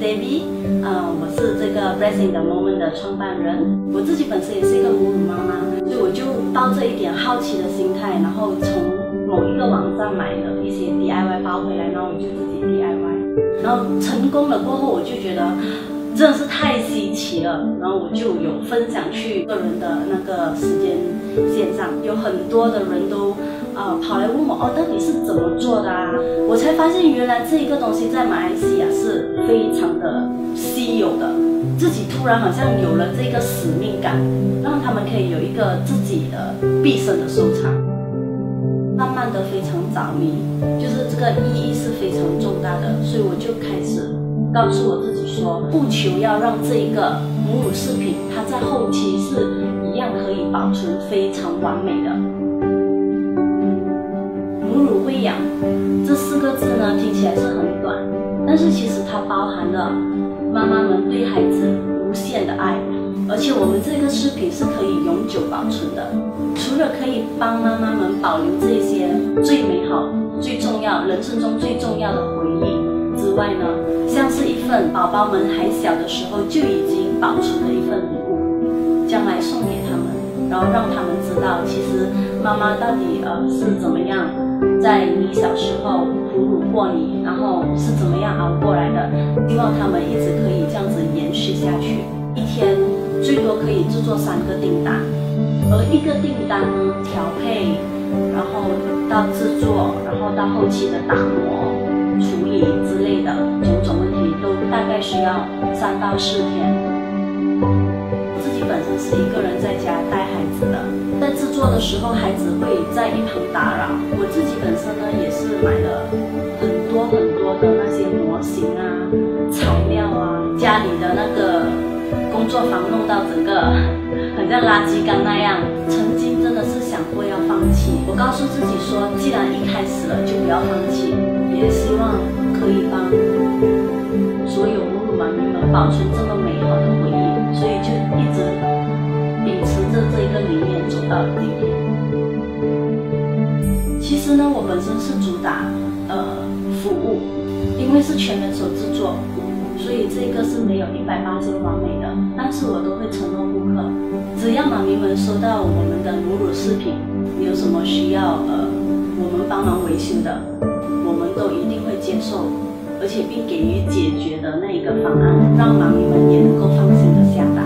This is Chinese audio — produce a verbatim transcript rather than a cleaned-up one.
Baby， 呃，我是这个 Blessing the Moment 的创办人。我自己本身也是一个母乳妈妈，所以我就抱着一点好奇的心态，然后从某一个网站买了一些 D I Y 包回来，然后我就自己 D I Y， 然后成功了过后，我就觉得真的是太稀奇了，然后我就有分享去个人的那个时间线上，有很多的人都呃跑来问我哦，到底是怎么做的啊？我才发现原来这一个东西在马来西亚是非常的稀有的，自己突然好像有了这个使命感，让他们可以有一个自己的毕生的收藏。慢慢的非常着迷，就是这个意义是非常重大的，所以我就开始告诉我自己说，不求要让这一个母乳饰品它在后期是一样可以保存非常完美的。母乳喂养这四个字呢，听起来是很短，但是其实它包含了妈妈们对孩子无限的爱，而且我们这个饰品是可以永久保存的。除了可以帮妈妈们保留这些最美好、最重要、人生中最重要的回忆之外呢，像是一份宝宝们还小的时候就已经保存的一份礼物，将来送给他们，然后让他们知道，其实妈妈到底呃是怎么样在你小时候哺乳过你，然后是怎么样熬过来的。希望他们一直可以这样子延续下去，一天最多可以制作三个订单。而一个订单呢，调配，然后到制作，然后到后期的打磨、处理之类的种种问题，都大概需要三到四天。自己本身是一个人在家带孩子的，在制作的时候，孩子会在一旁打扰。我自己本身呢，也是买了很多很多的那些模型啊、材料啊，家里的那个工作房弄到整个很像垃圾缸那样，曾经真的是想过要放弃。我告诉自己说，既然一开始了，就不要放弃。也希望可以帮所有母乳妈咪们保存这么美好的回忆，所以就一直秉持着这个理念走到了今天。其实呢，我本身是主打呃服务，因为是全人手制作。所以这个是没有一百八十完美的，但是我都会承诺顾客，只要妈咪们收到我们的母乳饰品，有什么需要呃我们帮忙维修的，我们都一定会接受，而且并给予解决的那一个方案，让妈咪们也能够放心的下单。